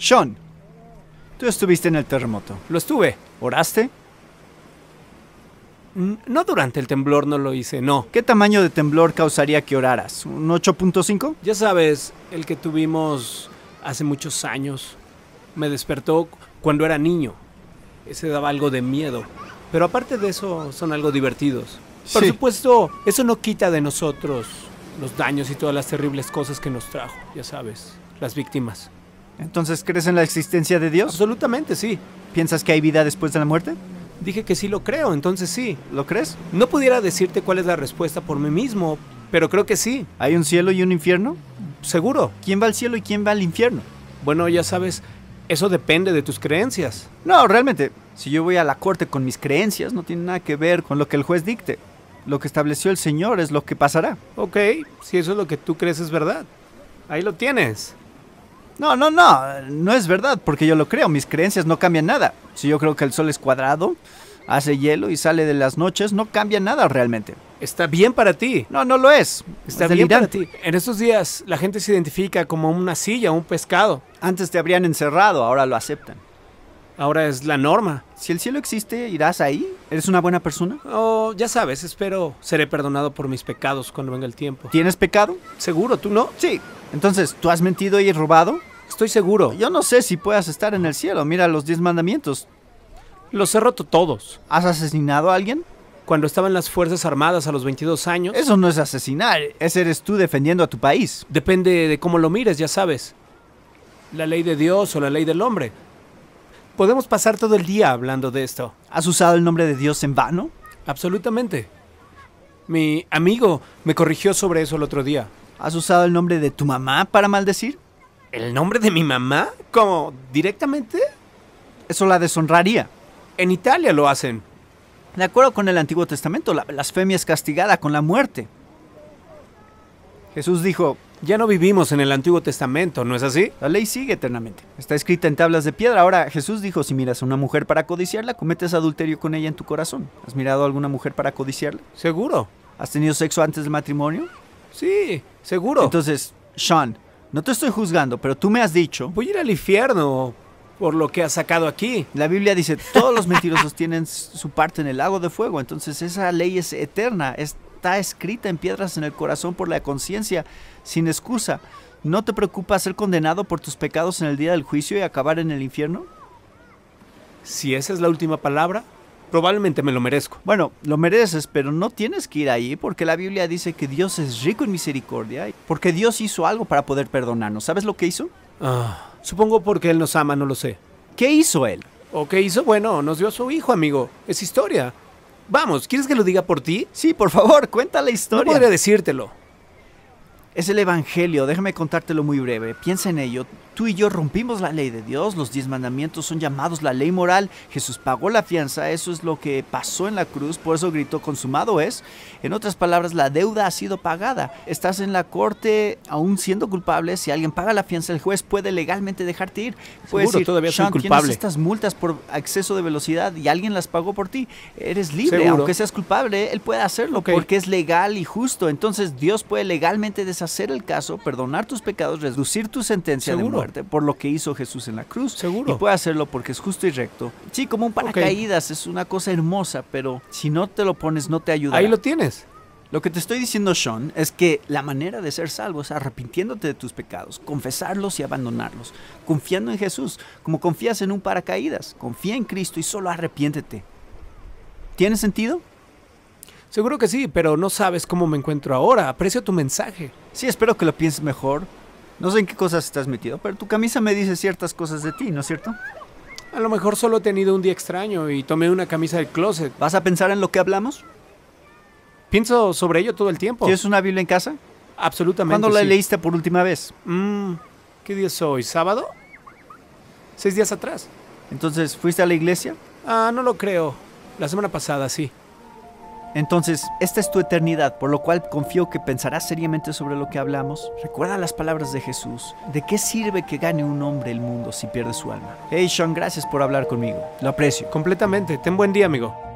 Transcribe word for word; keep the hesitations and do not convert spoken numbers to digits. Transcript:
Sean, tú estuviste en el terremoto. Lo estuve. ¿Oraste? N- No durante el temblor, no lo hice, no. ¿Qué tamaño de temblor causaría que oraras? ¿Un ocho punto cinco? Ya sabes, el que tuvimos hace muchos años me despertó cuando era niño. Ese daba algo de miedo. Pero aparte de eso, son algo divertidos. Por Sí. supuesto, eso no quita de nosotros los daños y todas las terribles cosas que nos trajo, ya sabes, las víctimas. Entonces, ¿crees en la existencia de Dios? Absolutamente, sí. ¿Piensas que hay vida después de la muerte? Dije que sí lo creo, entonces sí. ¿Lo crees? No pudiera decirte cuál es la respuesta por mí mismo, pero creo que sí, ¿Hay un cielo y un infierno? seguro. ¿Quién va al cielo y quién va al infierno? Bueno, ya sabes, eso depende de tus creencias. No, realmente, si yo voy a la corte con mis creencias, no tiene nada que ver con lo que el juez dicte. Lo que estableció el Señor es lo que pasará. Ok, si eso es lo que tú crees es verdad. Ahí lo tienes. No, no, no, no es verdad, porque yo lo creo, mis creencias no cambian nada. Si yo creo que el sol es cuadrado, hace hielo y sale de las noches, no cambia nada realmente. Está bien para ti. No, no lo es. Está Es bien para delirante. ti. En estos días la gente se identifica como una silla, un pescado. Antes te habrían encerrado, ahora lo aceptan. Ahora es la norma. Si el cielo existe, ¿irás ahí? ¿Eres una buena persona? Oh, ya sabes, espero seré perdonado por mis pecados cuando venga el tiempo. ¿Tienes pecado? ¿Seguro? ¿Tú no? Sí. Entonces, ¿tú has mentido y robado? Estoy seguro. Yo no sé si puedas estar en el cielo. Mira los diez mandamientos. Los he roto todos. ¿Has asesinado a alguien? Cuando estaba en las Fuerzas Armadas a los veintidós años. Eso no es asesinar. Ese eres tú defendiendo a tu país. Depende de cómo lo mires, ya sabes. La ley de Dios o la ley del hombre. Podemos pasar todo el día hablando de esto. ¿Has usado el nombre de Dios en vano? Absolutamente. Mi amigo me corrigió sobre eso el otro día. ¿Has usado el nombre de tu mamá para maldecir? ¿El nombre de mi mamá? ¿Cómo? ¿Directamente? Eso la deshonraría. En Italia lo hacen. De acuerdo con el Antiguo Testamento, la blasfemia es castigada con la muerte. Jesús dijo, Ya no vivimos en el Antiguo Testamento, ¿no es así? la ley sigue eternamente. Está escrita en tablas de piedra. Ahora, Jesús dijo, si miras a una mujer para codiciarla, cometes adulterio con ella en tu corazón. ¿Has mirado a alguna mujer para codiciarla? Seguro. ¿Has tenido sexo antes del matrimonio? Sí, seguro. Entonces, Sean, no te estoy juzgando, pero tú me has dicho... Voy a ir al infierno por lo que has sacado aquí. La Biblia dice, todos los mentirosos tienen su parte en el lago de fuego. Entonces esa ley es eterna, está escrita en piedras en el corazón por la conciencia, sin excusa. ¿No te preocupa ser condenado por tus pecados en el día del juicio y acabar en el infierno? Si esa es la última palabra, probablemente me lo merezco. Bueno, lo mereces, pero no tienes que ir ahí porque la Biblia dice que Dios es rico en misericordia, porque Dios hizo algo para poder perdonarnos. ¿Sabes lo que hizo? Ah, supongo porque Él nos ama, no lo sé. ¿Qué hizo Él? ¿O qué hizo? Bueno, nos dio a su hijo, amigo. Es historia. Vamos, ¿quieres que lo diga por ti? Sí, por favor, cuenta la No historia. podría decírtelo. Es el Evangelio, déjame contártelo muy breve. Piensa en ello. Tú y yo rompimos la ley de Dios, los diez mandamientos son llamados la ley moral. Jesús pagó la fianza, eso es lo que pasó en la cruz, por eso gritó, consumado es. En otras palabras, la deuda ha sido pagada. Estás en la corte, aún siendo culpable, si alguien paga la fianza, el juez puede legalmente dejarte ir. Puede Seguro, decir, todavía soy Sean, culpable. tienes estas multas por exceso de velocidad y alguien las pagó por ti. Eres libre, Seguro. aunque seas culpable, él puede hacerlo Ok. porque es legal y justo. Entonces Dios puede legalmente deshacer el caso, perdonar tus pecados, reducir tu sentencia de Seguro. muerte por lo que hizo Jesús en la cruz. Seguro. Y puede hacerlo porque es justo y recto. Sí, como un paracaídas, es una cosa hermosa, pero si no te lo pones no te ayuda. Ahí lo tienes. Lo que te estoy diciendo, Sean, es que la manera de ser salvo es arrepintiéndote de tus pecados, confesarlos y abandonarlos, confiando en Jesús, como confías en un paracaídas. Confía en Cristo y solo arrepiéntete. ¿Tiene sentido? Seguro que sí, pero no sabes cómo me encuentro ahora. Aprecio tu mensaje. Sí, espero que lo pienses mejor. No sé en qué cosas estás metido, pero tu camisa me dice ciertas cosas de ti, ¿no es cierto? A lo mejor solo he tenido un día extraño y tomé una camisa del closet. ¿Vas a pensar en lo que hablamos? Pienso sobre ello todo el tiempo. ¿Tienes una Biblia en casa? Absolutamente. ¿Cuándo la sí. leíste por última vez? Mm, ¿Qué día es hoy? ¿Sábado? Seis días atrás. Entonces, ¿fuiste a la iglesia? Ah, no lo creo. La semana pasada, sí. Entonces, esta es tu eternidad, por lo cual confío que pensarás seriamente sobre lo que hablamos. Recuerda las palabras de Jesús. ¿De qué sirve que gane un hombre el mundo si pierde su alma? Hey, Sean, gracias por hablar conmigo. Lo aprecio. Completamente. Ten buen día, amigo.